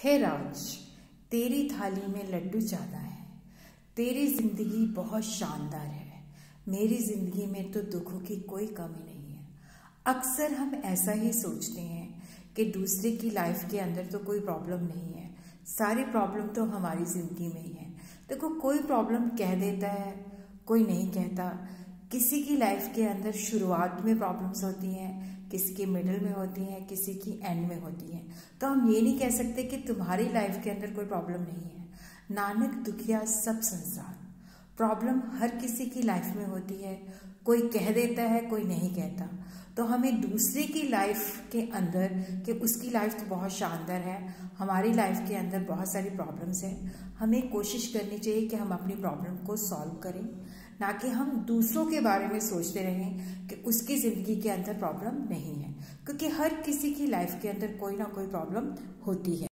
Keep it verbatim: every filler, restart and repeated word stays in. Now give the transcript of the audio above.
हे राज, तेरी थाली में लड्डू ज्यादा है। तेरी जिंदगी बहुत शानदार है। मेरी जिंदगी में तो दुखों की कोई कमी नहीं है। अक्सर हम ऐसा ही सोचते हैं कि दूसरे की लाइफ के अंदर तो कोई प्रॉब्लम नहीं है, सारी प्रॉब्लम तो हमारी जिंदगी में ही है। देखो, कोई प्रॉब्लम कह देता है, कोई नहीं कहता। किसी की लाइफ के अंदर शुरुआत में प्रॉब्लम्स होती हैं, किसी की मिडिल में होती हैं, किसी की एंड में होती हैं। तो हम ये नहीं कह सकते कि तुम्हारी लाइफ के अंदर कोई प्रॉब्लम नहीं है। नानक दुखिया सब संसार, प्रॉब्लम हर किसी की लाइफ में होती है। कोई कह देता है, कोई नहीं कहता। तो हमें दूसरे की लाइफ के अंदर कि उसकी लाइफ तो बहुत शानदार है, हमारी लाइफ के अंदर बहुत सारी प्रॉब्लम्स हैं, हमें कोशिश करनी चाहिए कि हम अपनी प्रॉब्लम को सॉल्व करें, ना कि हम दूसरों के बारे में सोचते रहें कि उसकी ज़िंदगी के अंदर प्रॉब्लम नहीं है। क्योंकि हर किसी की लाइफ के अंदर कोई ना कोई प्रॉब्लम होती है।